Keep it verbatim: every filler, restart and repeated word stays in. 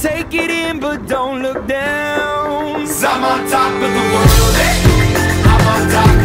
take it in, but don't look down. 'Cause I'm on top of the world, hey. I'm on top